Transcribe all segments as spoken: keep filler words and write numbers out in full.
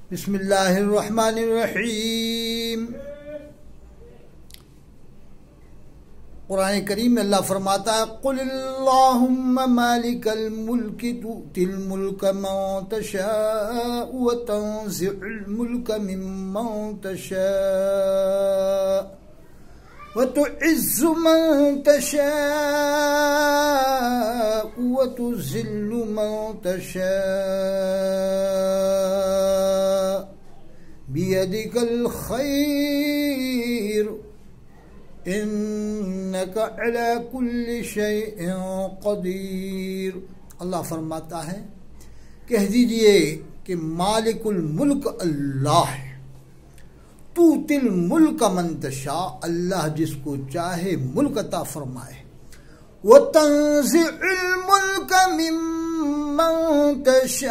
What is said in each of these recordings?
بسم اللہ الرحمن الرحیم۔ قرآن کریم میں اللہ فرماتا ہے قل اللہم مالک الملک تؤتی الملک من تشاء وتنزع الملک ممن تشاء وتعز من تشاء وتذل من تشاء بیدک الخیر انک علی کل شیء قدیر۔ اللہ فرماتا ہے کہہ دیجئے کہ مالک الملک اللہ ہے، توتی الملک من تشاء، اللہ جس کو چاہے ملک عطا فرمائے، وتنزع الملک ممن تشاء،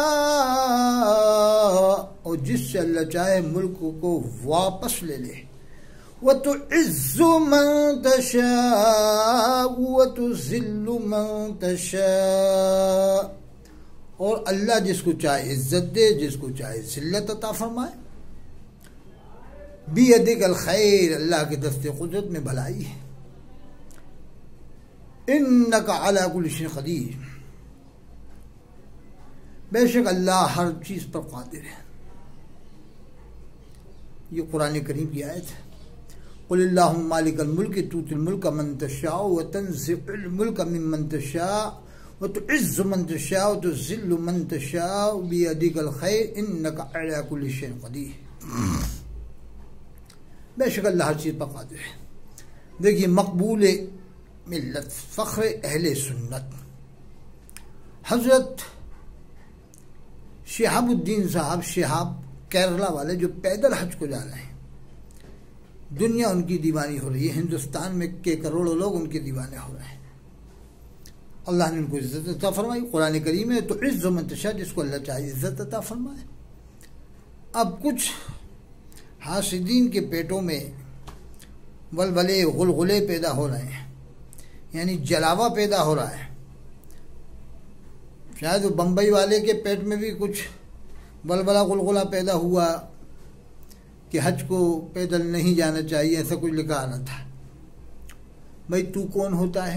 اور جس سے اللہ چاہے ملک کو واپس لے لے، وتعز من تشاء وتذل من تشاء، اور اللہ جس کو چاہے عزت دے، جس کو چاہے ذلت عطا فرمائے۔ بیدک الخیر، اللہ کے دست قدرت میں بھلائی ہے۔ انک علی کل شیء قدیر، بے شک اللہ ہر چیز پر قادر ہے۔ یہ قرآن کریم کی آیت ہے۔ قل اللہم مالک الملک تؤتی الملک من تشاء وتنزع الملک ممن تشاء وتعز من تشاء وتذل من تشاء بیدک الخیر انک علی کل شیء قدیر۔ بے شک اللہ ہر چیز پر قادر ہے۔ دیکھیے مقبول ملت، فخر اہل سنت، حضرت شہاب الدین صاحب شہاب کیرلا والے جو پیدل حج کو جا رہے ہیں، دنیا ان کی دیوانی ہو رہی ہے، ہندوستان میں کے کروڑوں لوگ ان کے دیوانے ہو رہے ہیں۔ اللہ نے ان کو عزت عطا فرمائی۔ قرآن کریم میں تو عز من تشاء، جس کو اللہ چاہے عزت عطا فرمائے۔ اب کچھ حاسدین کے پیٹوں میں ولولے غلغلے پیدا ہو رہے ہیں، یعنی جلاوا پیدا ہو رہا ہے۔ شاید وہ بمبئی والے کے پیٹ میں بھی کچھ ولولا غلغلہ پیدا ہوا کہ حج کو پیدل نہیں جانا چاہیے، ایسا کچھ لکھا آنا تھا۔ بھائی تو کون ہوتا ہے؟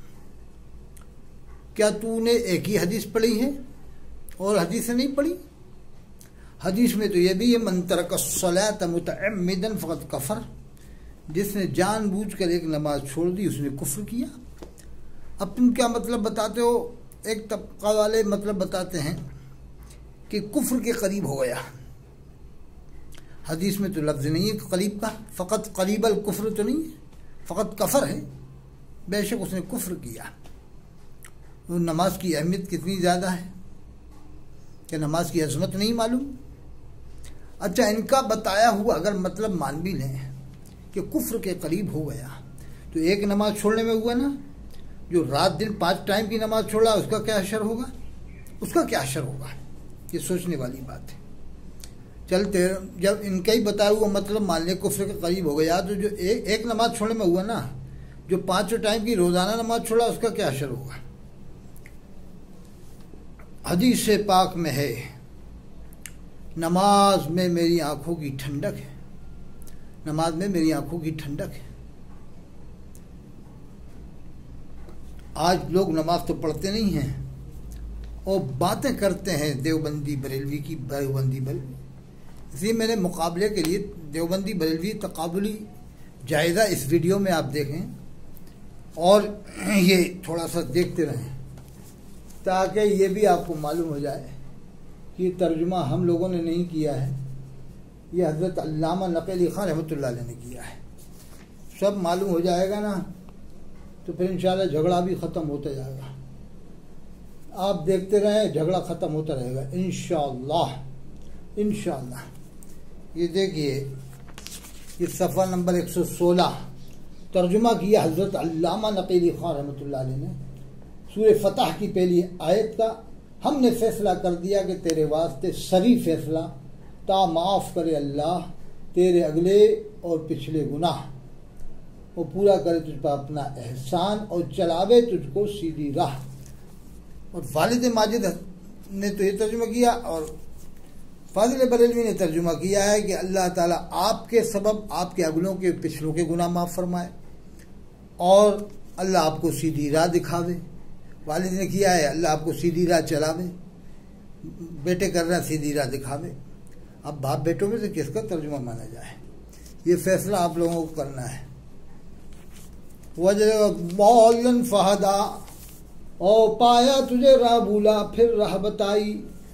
کیا تو نے ایک ہی حدیث پڑھی ہے اور حدیث نہیں پڑھی؟ حدیث میں تو یہ بھی ہے من ترک الصلاۃ متعمدا فقد کفر، جس نے جان بوجھ کر ایک نماز چھوڑ دی اس نے کفر کیا۔ اب تم کیا مطلب بتاتے ہو؟ ایک طبقہ والے مطلب بتاتے ہیں کہ کفر کے قریب ہو گیا۔ حدیث میں تو لفظ نہیں ہے قریب کا، فقط قریب الکفر تو نہیں ہے، فقط کفر ہے، بے شک اس نے کفر کیا۔ وہ نماز کی اہمیت کتنی زیادہ ہے کہ نماز کی عظمت نہیں معلوم؟ اچھا ان کا بتایا ہوا اگر مطلب مان بھی لیں کہ کفر کے قریب ہو گیا تو ایک نماز چھوڑنے میں ہوا نا، جو رات دن پانچ ٹائم کی نماز چھوڑا اس کا کیا اثر ہوگا؟ اس کا کیا اثر ہوگا؟ یہ سوچنے والی بات ہے۔ چلتے جب ان کا ہی بتایا ہوا مطلب مان لیں کفر کے قریب ہو گیا، تو جو ایک ایک نماز چھوڑنے میں ہوا نا، جو پانچوں ٹائم کی روزانہ نماز چھوڑا اس کا کیا اثر ہوگا؟ حدیث پاک میں ہے نماز میں میری آنکھوں کی ٹھنڈک ہے، نماز میں میری آنکھوں کی ٹھنڈک ہے۔ آج لوگ نماز تو پڑھتے نہیں ہیں اور باتیں کرتے ہیں دیوبندی بریلوی کی، دیوبندی بریلوی۔ اس لیے میں نے مقابلے کے لیے دیوبندی بریلوی تقابلی جائزہ اس ویڈیو میں آپ دیکھیں اور یہ تھوڑا سا دیکھتے رہیں تاکہ یہ بھی آپ کو معلوم ہو جائے کہ یہ ترجمہ ہم لوگوں نے نہیں کیا ہے، یہ حضرت علامہ نقی علی خان رحمۃ اللہ علیہ نے کیا ہے۔ سب معلوم ہو جائے گا نا تو پھر انشاءاللہ جھگڑا بھی ختم ہوتا جائے گا۔ آپ دیکھتے رہیں، جھگڑا ختم ہوتا رہے گا انشاءاللہ انشاءاللہ۔ یہ دیکھیے یہ صفحہ نمبر ایک سو سولہ ترجمہ کیا حضرت علامہ نقی علی خان رحمۃ اللہ علیہ نے، سورہ فتح کی پہلی آیت کا۔ ہم نے فیصلہ کر دیا کہ تیرے واسطے سری فیصلہ، تا معاف کرے اللہ تیرے اگلے اور پچھلے گناہ، وہ پورا کرے تجھ پر اپنا احسان اور چلاوے تجھ کو سیدھی راہ۔ اور والد ماجد نے تو یہ ترجمہ کیا، اور فاضل بریلوی نے ترجمہ کیا ہے کہ اللہ تعالیٰ آپ کے سبب آپ کے اگلوں کے پچھلوں کے گناہ معاف فرمائے اور اللہ آپ کو سیدھی راہ دکھاوے۔ والد نے کیا ہے اللہ آپ کو سیدھی راہ چلاوے، بیٹے کر رہے ہیں سیدھی راہ دکھاوے۔ اب باپ بیٹوں میں سے کس کا ترجمہ مانا جائے، یہ فیصلہ آپ لوگوں کو کرنا ہے۔ وَجَدَكَ ضَالًّا فَهَدَىٰ، اور پایا تجھے راہ بھولا پھر راہ بتائی۔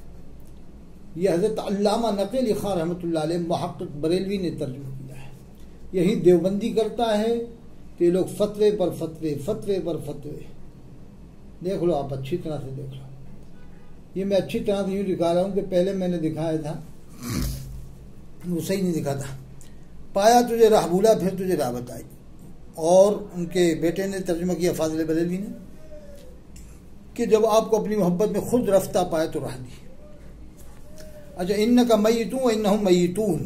یہ حضرت علامہ نقی علی خان رحمۃ اللہ علیہ محقق بریلوی نے ترجمہ کیا ہے۔ یہی دیوبندی کرتا ہے کہ لوگ فتوے پر فتوے فتوے پر فتوے، دیکھ لو آپ اچھی طرح سے دیکھ لو۔ یہ میں اچھی طرح سے یوں دکھا رہا ہوں کہ پہلے میں نے دکھایا تھا وہ صحیح نہیں دکھا تھا۔ پایا تجھے راہ بھولا پھر تجھے راہ بتائی، اور ان کے بیٹے نے ترجمہ کیا فاضل بریلوی نے کہ جب آپ کو اپنی محبت میں خود رفتہ پائے تو راہ دی۔ اچھا، انک میتون وانہم میتون،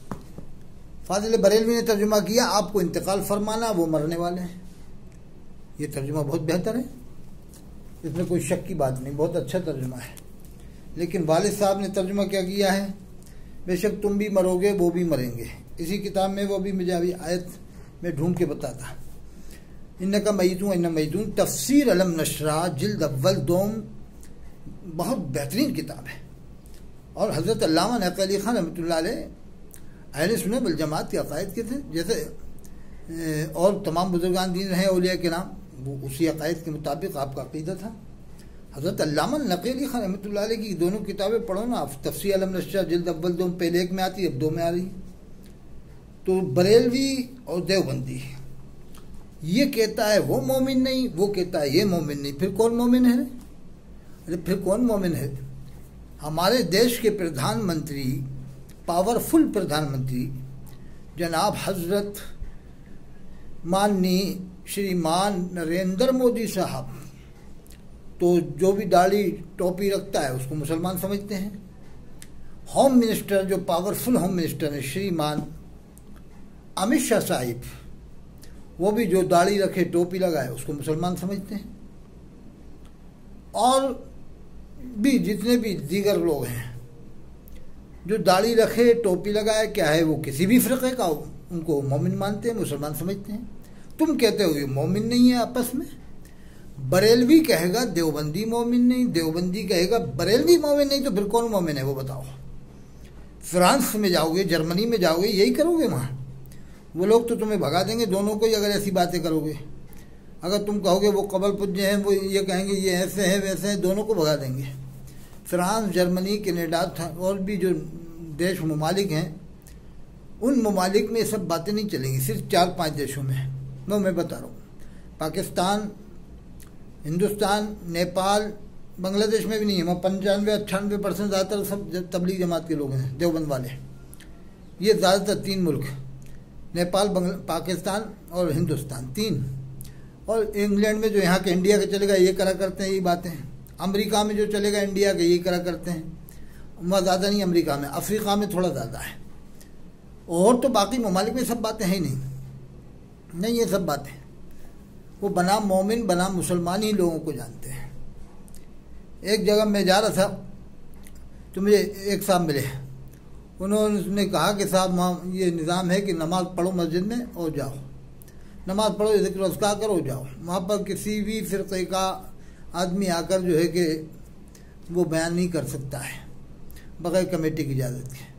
فاضل بریلوی نے ترجمہ کیا آپ کو انتقال فرمانا، وہ مرنے والے ہیں۔ یہ ترجمہ بہت بہتر ہے، اس میں کوئی شک کی بات نہیں، بہت اچھا ترجمہ ہے۔ لیکن والد صاحب نے ترجمہ کیا کیا ہے، بے شک تم بھی مرو گے وہ بھی مریں گے۔ اسی کتاب میں وہ بھی مجھے ابھی آیت میں ڈھونڈ کے بتاتا، انک میتون وانہم میتون، تفسیر علم نشرہ جلد اول دوم، بہت بہترین کتاب ہے۔ اور حضرت علامہ نقی علی خان رحمۃ اللہ علیہ اہل سنت والجماعت کے عقائد کے تھے، جیسے اور تمام بزرگان دین رہے اولیاء کے نام، وہ اسی عقائد کے مطابق آپ کا عقیدہ تھا۔ حضرت علامہ نقی علی خان رحمۃ اللہ علیہ کی دونوں کتابیں پڑھو نا آپ، تفسیر علم نشرہ جلد اول دوم، پہلے ایک میں آتی اب دو میں آ رہی۔ تو بریلوی اور دیوبندی یہ کہتا ہے وہ مومن نہیں، وہ کہتا ہے یہ مومن نہیں، پھر کون مومن ہے؟ ارے پھر کون مومن ہے؟ ہمارے دیش کے پردھان منتری، پاورفل پردھان منتری جناب حضرت ماننی شریمان نریندر مودی صاحب، تو جو بھی داڑھی ٹوپی رکھتا ہے اس کو مسلمان سمجھتے ہیں۔ ہوم منسٹر جو پاورفل ہوم منسٹر ہے شریمان امت شاہ صاحب، وہ بھی جو داڑھی رکھے ٹوپی لگائے اس کو مسلمان سمجھتے ہیں۔ اور بھی جتنے بھی دیگر لوگ ہیں جو داڑھی رکھے ٹوپی لگائے، کیا ہے وہ کسی بھی فرقے کا ہو، ان کو مومن مانتے ہیں، مسلمان سمجھتے ہیں۔ تم کہتے ہو یہ مومن نہیں ہے آپس میں، بریلوی کہے گا دیوبندی مومن نہیں، دیوبندی کہے گا بریلوی مومن نہیں، تو پھر کون مومن ہے وہ بتاؤ۔ فرانس میں جاؤ گے، جرمنی میں جاؤ گے، یہی کرو گے وہاں، وہ لوگ تو تمہیں بھگا دیں گے دونوں کو ہی اگر ایسی باتیں کرو گے۔ اگر تم کہو گے وہ قبل پجے ہیں، وہ یہ کہیں گے یہ ایسے ہیں ویسے ہیں، دونوں کو بھگا دیں گے۔ فرانس، جرمنی، کینیڈا اور بھی جو دیش ممالک ہیں، ان ممالک میں یہ سب باتیں نہیں چلیں گی، صرف چار پانچ دیشوں میں وہ میں بتا رہا ہوں۔ پاکستان، ہندوستان، نیپال، بنگلہ دیش میں بھی نہیں ہے، وہاں پنچانوے اٹھانوے پرسنٹ زیادہ تر سب تبلیغ جماعت کے لوگ ہیں، دیوبند والے۔ یہ زیادہ تر تین ملک، نیپال، پاکستان اور ہندوستان، تین۔ اور انگلینڈ میں جو یہاں کے انڈیا کے چلے گا یہ کرا کرتے ہیں، یہی باتیں۔ امریکہ میں جو چلے گا انڈیا کے یہی کرا کرتے ہیں، وہاں زیادہ نہیں امریکہ میں، افریقہ میں تھوڑا زیادہ ہے، اور تو باقی ممالک میں سب باتیں ہیں ہی نہیں، نہیں یہ سب باتیں وہ بنا مومن بنا مسلمان ہی لوگوں کو جانتے ہیں۔ ایک جگہ میں جا رہا تھا تو مجھے ایک صاحب ملے، انہوں نے کہا کہ صاحب وہاں یہ نظام ہے کہ نماز پڑھو مسجد میں اور جاؤ، نماز پڑھو، ذکر و اذکار کرو جاؤ، وہاں پر کسی بھی فرقے کا آدمی آ کر جو ہے کہ وہ بیان نہیں کر سکتا ہے بغیر کمیٹی کی اجازت کے۔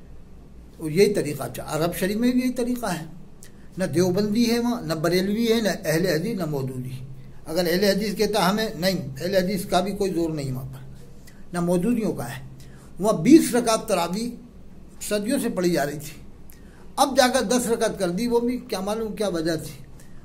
اور یہی طریقہ، عرب شریف میں بھی یہی طریقہ ہے، نہ دیوبندی ہے وہاں، نہ بریلوی ہے، نہ اہل حدیث، نہ مودودی۔ اگر اہل حدیث کہتا ہمیں نہیں، اہل حدیث کا بھی کوئی زور نہیں وہاں پر، نہ مودودیوں کا ہے۔ وہاں بیس رکعت تراویح صدیوں سے پڑھی جا رہی تھی، اب جا کر دس رکعت کر دی، وہ بھی کیا معلوم کیا وجہ تھی،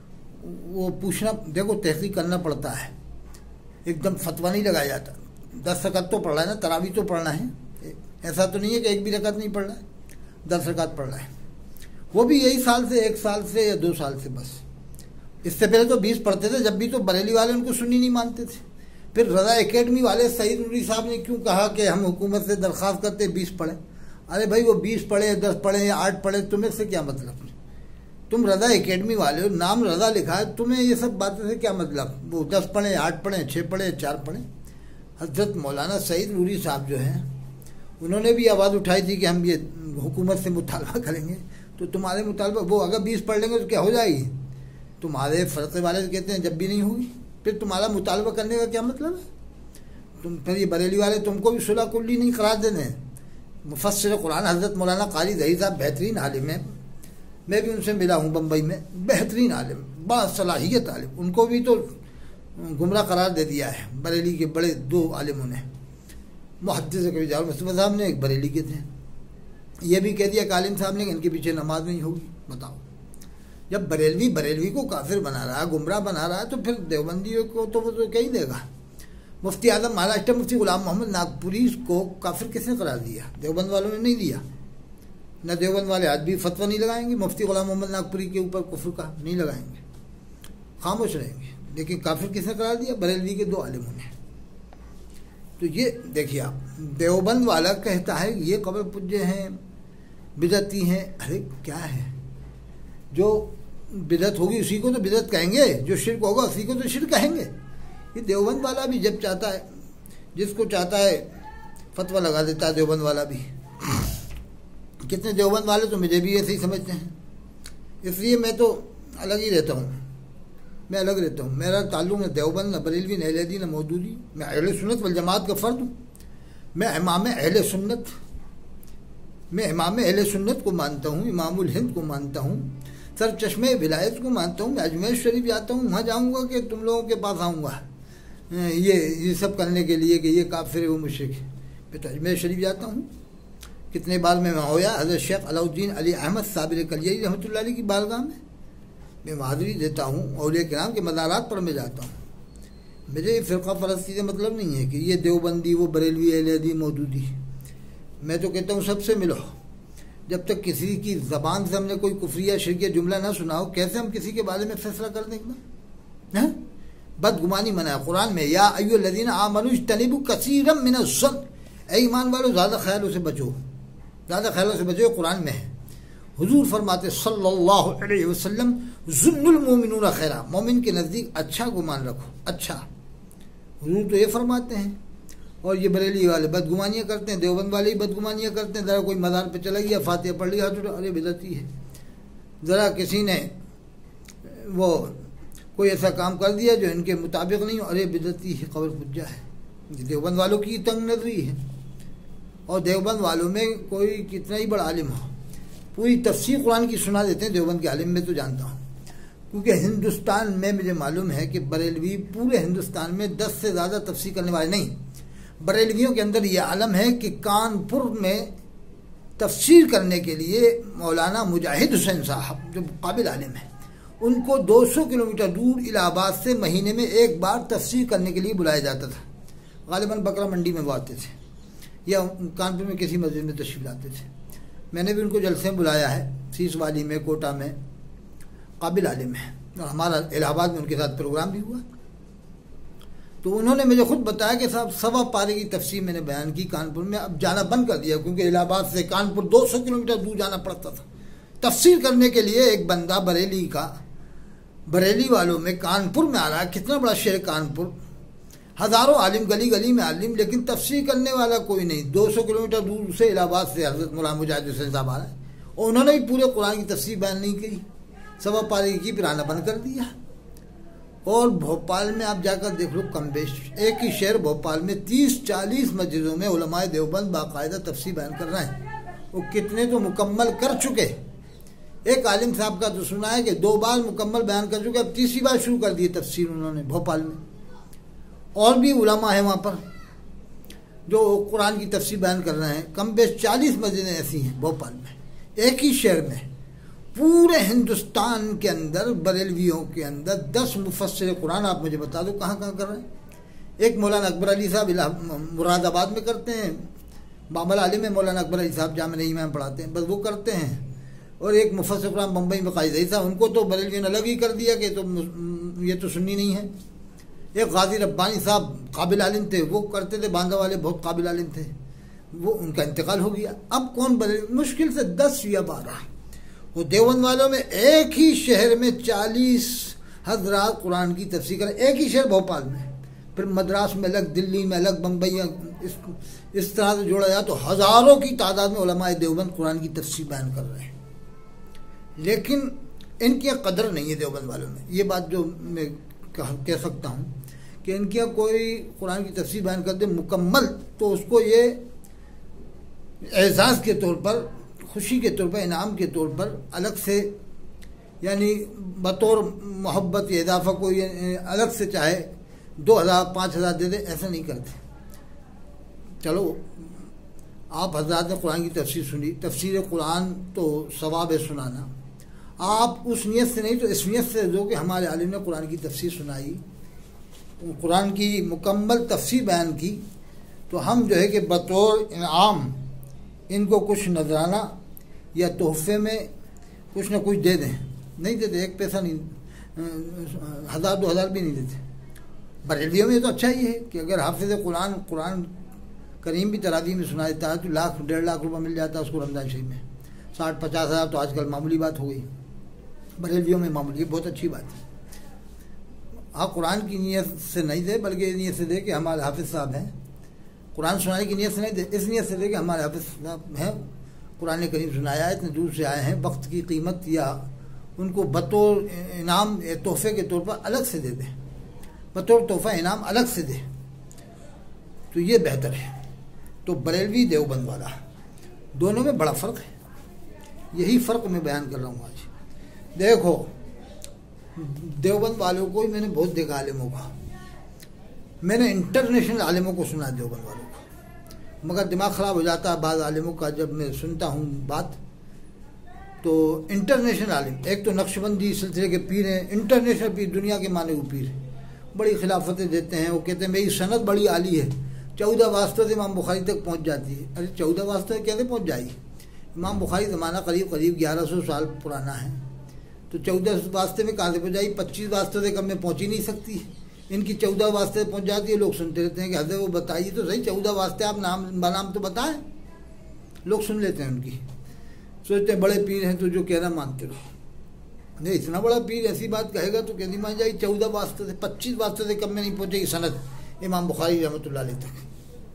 وہ پوچھنا، دیکھو تحقیق کرنا پڑتا ہے، ایک دم فتویٰ نہیں لگایا جاتا۔ دس رکعت تو پڑھ رہا ہے نا، تراویح تو پڑھنا ہے، ایسا تو نہیں ہے کہ ایک بھی رکعت نہیں پڑھ رہا ہے، دس رکعت پڑھ رہا ہے، وہ بھی یہی سال سے، ایک سال سے یا دو سال سے بس۔ اس سے پہلے تو بیس پڑھتے تھے، جب بھی تو بریلی والے ان کو سنی نہیں مانتے تھے۔ پھر رضا اکیڈمی والے سعید نوری صاحب نے کیوں کہا کہ ہم حکومت سے درخواست کرتے بیس پڑھیں؟ ارے بھائی وہ بیس پڑھے، دس پڑھے یا آٹھ پڑھے، تمہیں سے کیا مطلب؟ تم رضا اکیڈمی والے ہو، نام رضا لکھا ہے، تمہیں یہ سب باتیں سے کیا مطلب؟ وہ دس پڑھیں، آٹھ پڑھیں، چھ پڑھیں، چار پڑھیں۔ حضرت مولانا سعید نوری صاحب جو ہیں انہوں نے بھی آواز اٹھائی تھی کہ ہم یہ حکومت سے مطالبہ کریں گے، تو تمہارے مطالبہ وہ اگر بیس پڑھ لیں گے تو کیا ہو جائے گی؟ تمہارے فرقے والے کہتے ہیں جب بھی نہیں ہوگی، پھر تمہارا مطالبہ کرنے کا کیا مطلب ہے؟ تم پھر یہ بریلی والے تم کو بھی صلح کلی نہیں قرار دینے ہیں۔ مفسر قرآن حضرت مولانا قاری ظہیر صاحب بہترین عالم ہیں، میں بھی ان سے ملا ہوں بمبئی میں، بہترین عالم، باصلاحیت عالم، ان کو بھی تو گمراہ قرار دے دیا ہے بریلی کے بڑے دو عالموں نے، محدث کبھی جار مصطفیٰ صاحب نے، ایک بریلی کے تھے، یہ بھی کہہ دیا کہ عالم صاحب نے کہ ان کے پیچھے نماز نہیں ہوگی۔ بتاؤ، جب بریلوی بریلوی کو کافر بنا رہا ہے، گمراہ بنا رہا ہے، تو پھر دیوبندیوں کو تو وہ تو کیا ہی دے گا؟ مفتی اعظم مہاراشٹر مفتی غلام محمد ناگپوری کو کافر کس نے قرار دیا؟ دیوبند والوں نے نہیں دیا، نہ دیوبند والے آج بھی فتویٰ نہیں لگائیں گے مفتی غلام محمد ناگپوری کے اوپر کفر کا، نہیں لگائیں گے، خاموش رہیں گے۔ لیکن کافر کس نے قرار دیا؟ بریلوی کے دو عالموں نے۔ تو یہ دیکھیے آپ، دیوبند والا کہتا ہے یہ قبر پجے ہیں، بدعتی ہیں، ارے کیا ہے؟ جو بدعت ہوگی اسی کو تو بدعت کہیں گے، جو شرک ہوگا اسی کو تو شرک کہیں گے۔ یہ دیوبند والا بھی جب چاہتا ہے، جس کو چاہتا ہے فتویٰ لگا دیتا ہے دیوبند والا بھی۔ کتنے دیوبند والے تو مجھے بھی ایسے ہی سمجھتے ہیں، اس لیے میں تو الگ ہی رہتا ہوں، میں الگ رہتا ہوں، میرا تعلق نہ دیوبند، نہ بریلوی، نہ اہل حدیث، نہ مودودی، میں اہل سنت والجماعت کا فرد ہوں، میں امام اہل سنت میں امام اہل سنت کو مانتا ہوں، امام الہند کو مانتا ہوں، سر چشمے ولایت کو مانتا ہوں، میں اجمیر شریف جاتا ہوں، وہاں جاؤں گا کہ تم لوگوں کے پاس آؤں گا یہ یہ سب کرنے کے لیے کہ یہ کافر ہے وہ مشرک ہے، میں تو اجمیر شریف جاتا ہوں، کتنے بار میں وہاں ہویا، حضرت شیخ علاؤ الدین علی احمد صابر کلیئی رحمۃ اللہ علیہ کی بارگاہ میں میں حاضری دیتا ہوں، اولیاء کرام کے مزارات پر میں جاتا ہوں۔ مجھے فرقہ پرستی سے مطلب نہیں ہے کہ یہ دیوبندی، وہ بریلوی، اہل حدیث، مودودی، میں تو کہتا ہوں سب سے ملو، جب تک کسی کی زبان سے ہم نے کوئی کفریہ شرکیہ جملہ نہ سنا ہو، کیسے ہم کسی کے بارے میں فیصلہ کر دیں گے؟ بدگمانی منع ہے قرآن میں، یا ایھا الذین آمنوا اجتنبوا کثیرا من الظن، اے ایمان والو زیادہ خیالوں سے بچو، زیادہ خیالوں سے بچو، قرآن میں ہے۔ حضور فرماتے صلی اللہ علیہ وسلم، ظن المؤمنون خیرا، مومن کے نزدیک اچھا گمان رکھو، اچھا، حضور تو یہ فرماتے ہیں۔ اور یہ بریلی والے بدگمانیاں کرتے ہیں، دیوبند والے ہی بدگمانیاں کرتے ہیں، ذرا کوئی مزار پہ چلا گیا، فاتحہ پڑھ لیا تو ارے بدعتی ہے، ذرا کسی نے وہ کوئی ایسا کام کر دیا جو ان کے مطابق نہیں ہو، ارے بدعتی ہے، قبر پجا ہے۔ یہ دیوبند والوں کی تنگ نظری ہے، اور دیوبند والوں میں کوئی کتنا ہی بڑا عالم ہو، پوری تفسیر قرآن کی سنا دیتے ہیں دیوبند کے عالم، میں تو جانتا ہوں، کیونکہ ہندوستان میں مجھے معلوم ہے کہ بریلوی پورے ہندوستان میں دس سے زیادہ تفسیر کرنے والے نہیں، بریلویوں کے اندر یہ عالم ہے کہ کانپور میں تفسیر کرنے کے لیے مولانا مجاہد حسین صاحب جو قابل عالم ہیں، ان کو دو سو کلومیٹر دور الہ آباد سے مہینے میں ایک بار تفسیر کرنے کے لیے بلایا جاتا تھا، غالباً بکرا منڈی میں وہ آتے تھے یا کانپور میں کسی مسجد میں تشریف لاتے تھے، میں نے بھی ان کو جلسے میں بلایا ہے، سیس والی میں، کوٹا میں، قابل عالم ہے، اور ہمارا الہ آباد میں ان کے ساتھ پروگرام بھی ہوا، تو انہوں نے مجھے خود بتایا کہ صاحب سوا پارے کی تفسیر میں نے بیان کی کانپور میں، اب جانا بند کر دیا کیونکہ الہ آباد سے کانپور دو سو کلومیٹر دور جانا پڑتا تھا تفسیر کرنے کے لیے۔ ایک بندہ بریلی کا، بریلی والوں میں کانپور میں آ رہا ہے، کتنا بڑا شہر کانپور، ہزاروں عالم، گلی گلی میں عالم، لیکن تفسیر کرنے والا کوئی نہیں، دو سو کلومیٹر دور سے الہ آباد سے حضرت مولانا مجاہد حسین صاحب آ رہے ہیں، اور انہوں نے بھی پورے قرآن کی تفسیر بیان نہیں کی، سوا پارے کی، پھر آنا بند کر دیا۔ اور بھوپال میں آپ جا کر دیکھ لو، کم بیش ایک ہی شہر بھوپال میں تیس چالیس مسجدوں میں علماء دیوبند باقاعدہ تفسیر بیان کر رہے ہیں، وہ کتنے تو مکمل کر چکے، ایک عالم صاحب کا تو سنا ہے کہ دو بار مکمل بیان کر چکے، اب تیسری بار شروع کر دی تفسیر انہوں نے بھوپال میں، اور بھی علماء ہیں وہاں پر جو قرآن کی تفسیر بیان کر رہے ہیں، کم بیش چالیس مسجدیں ایسی ہیں بھوپال میں، ایک ہی شہر میں۔ پورے ہندوستان کے اندر بریلویوں کے اندر دس مفسر قرآن آپ مجھے بتا دو کہاں کہاں کر رہے ہیں؟ ایک مولانا اکبر علی صاحب مراد آباد میں کرتے ہیں، بابل عالم میں مولانا اکبر علی صاحب جامعہ نعیمہ میں پڑھاتے ہیں، بس وہ کرتے ہیں، اور ایک مفسر قرآن بمبئی میں قاری ظہیر صاحب، ان کو تو بریلویوں نے الگ ہی کر دیا کہ تو یہ تو سنی نہیں ہے۔ ایک غازی ربانی صاحب قابل عالم تھے، وہ کرتے تھے، باندھا والے بہت قابل عالم تھے، وہ ان کا انتقال ہو گیا، اب کون بریلوی؟ مشکل سے دس یا بارہ، وہ دیوبند والوں میں ایک ہی شہر میں چالیس حضرات قرآن کی تفسیر کریں، ایک ہی شہر بھوپال میں، پھر مدراس میں الگ، دلی میں الگ، بمبئی، اس اس طرح سے جوڑا جائے تو ہزاروں کی تعداد میں علماء دیوبند قرآن کی تفسیر بیان کر رہے ہیں، لیکن ان کی قدر نہیں ہے دیوبند والوں میں. یہ بات جو میں کہہ سکتا ہوں کہ ان کی کوئی قرآن کی تفسیر بیان کر دے مکمل تو اس کو یہ اعزاز کے طور پر، خوشی کے طور پر، انعام کے طور پر الگ سے، یعنی بطور محبت یا اضافہ کو یہ الگ سے چاہے دو ہزار پانچ ہزار دے دے، ایسا نہیں کرتے. چلو آپ حضرات نے قرآن کی تفسیر سنی، تفسیر قرآن تو ثواب ہے سنانا، آپ اس نیت سے نہیں تو اس نیت سے جو کہ ہمارے عالم نے قرآن کی تفسیر سنائی، قرآن کی مکمل تفسیر بیان کی، تو ہم جو ہے کہ بطور انعام ان کو کچھ نذرانہ یا تحفے میں کچھ نہ کچھ دے دیں. نہیں دیتے، ایک پیسہ نہیں، ہزار دو ہزار بھی نہیں دیتے. بریلویوں میں تو اچھا ہی ہے کہ اگر حافظ قرآن قرآن کریم بھی تراویح میں سنا دیتا ہے تو لاکھ ڈیڑھ لاکھ روپے مل جاتا ہے اس کو رمضان شریف میں. ساٹھ پچاس ہزار تو آج کل معمولی بات ہو گئی، بریلویوں میں معمولی، بہت اچھی بات ہے. آپ قرآن کی نیت سے نہیں دے بلکہ اس نیت سے دے کہ ہمارے حافظ صاحب ہیں، قرآن سنانے کی نیت سے نہیں دے، اس نیت سے دے کہ ہمارے حافظ صاحب ہیں، قرآن کریم سنایا ہے، اتنے دور سے آئے ہیں، وقت کی قیمت یا ان کو بطور انعام تحفے کے طور پر الگ سے دے دیں، بطور تحفہ انعام الگ سے دے، تو یہ بہتر ہے. تو بریلوی دیوبند والا دونوں میں بڑا فرق ہے، یہی فرق میں بیان کر رہا ہوں آج. دیکھو دیوبند والوں کو ہی میں نے بہت دیکھا، عالموں کا میں نے انٹرنیشنل عالموں کو سنا دیوبند والوں کو، مگر دماغ خراب ہو جاتا ہے بعض عالموں کا جب میں سنتا ہوں بات. تو انٹرنیشنل عالم، ایک تو نقشبندی سلسلے کے پیر ہیں، انٹرنیشنل پیر، دنیا کے مانے ہوئے پیر، بڑی خلافتیں دیتے ہیں. وہ کہتے ہیں میری سند بڑی عالی ہے، چودہ واسطوں سے امام بخاری تک پہنچ جاتی ہے. ارے چودہ واسطوں سے کیسے پہنچ جائے گی؟ امام بخاری زمانہ قریب قریب گیارہ سو سال پرانا ہے، تو چودہ واسطے میں کہاں سے پہنچ جائے گی؟ پچیس واسطوں سے کم میں پہنچ ہی نہیں سکتی. ان کی چودہ واسطے پہنچ جاتی ہے. لوگ سنتے رہتے ہیں کہ حضرت وہ بتائیے تو صحیح، چودہ واسطے آپ نام بنام تو بتائیں. لوگ سن لیتے ہیں ان کی، سوچتے ہیں بڑے پیر ہیں تو جو کہنا مانتے رہو. نہیں، اتنا بڑا پیر ایسی بات کہے گا تو کہنی مان جائے گی. چودہ واسطے سے، پچیس واسطے سے کم میں نہیں پہنچے گی سند امام بخاری رحمۃ اللہ علیہ تک.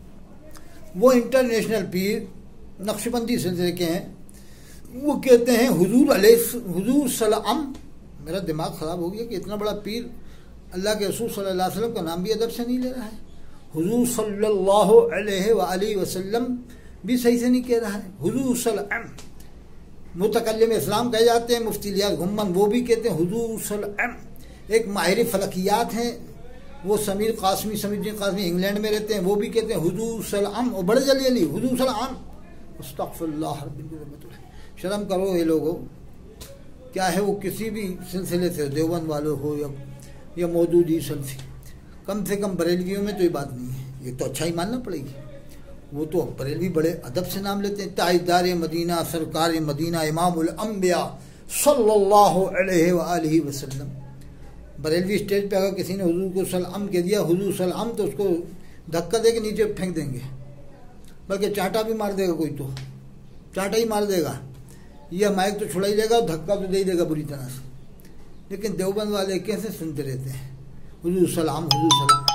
وہ انٹرنیشنل پیر نقشبندی سلسلے کے ہیں، وہ کہتے ہیں حضور علیہ حضور صلی اللہ علیہ وسلم. میرا دماغ خراب ہو گیا کہ اتنا بڑا پیر اللہ کے رسول صلی اللہ علیہ وسلم کا نام بھی ادب سے نہیں لے رہا ہے، حضور صلی اللہ علیہ وآلہ وسلم بھی صحیح سے نہیں کہہ رہا ہے، حضور صلی اللہ علیہ وسلم. متکلم اسلام کہے جاتے ہیں مفتی الیاس گھمن، وہ بھی کہتے ہیں حضور صلی اللہ علیہ وسلم. ایک ماہر فلکیات ہیں وہ سمیر قاسمی، سمیر الدین قاسمی، انگلینڈ میں رہتے ہیں، وہ بھی کہتے ہیں حضور صلی اللہ علیہ وسلم. اور بڑے جلی علی حضور صلی اللہ علیہ وسلم. استغفر اللہ رب العالمین. شرم کرو یہ لوگوں، کیا ہے وہ کسی بھی سلسلے سے، دیوبند والوں ہو یا یا مودودی سلسلے، کم سے کم بریلویوں میں تو یہ بات نہیں ہے. یہ تو اچھا ہی ماننا پڑے گی. وہ تو بریلوی بڑے ادب سے نام لیتے ہیں، تاجدار مدینہ، سرکار مدینہ، امام الانبیاء صلی اللہ علیہ وآلہ وسلم. بریلوی اسٹیج پہ اگر کسی نے حضور کو صلی اللہ علیہ وسلم کہہ دیا، حضور صلی اللہ علیہ وسلم، تو اس کو دھکا دے کے نیچے پھینک دیں گے، بلکہ چانٹا بھی مار دے گا. کوئی تو چانٹا ہی مار دے گا، یہ مائک تو چھڑا ہی دے گا، دھکا تو دے ہی دے گا بری طرح سے. لیکن دیوبند والے کیسے سنتے رہتے ہیں حضور سلام، حضور سلام.